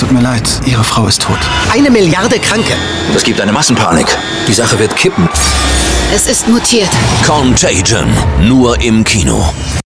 tut mir leid, Ihre Frau ist tot. 1 Milliarde Kranke. Es gibt eine Massenpanik. Die Sache wird kippen. Es ist mutiert. Contagion. Nur im Kino.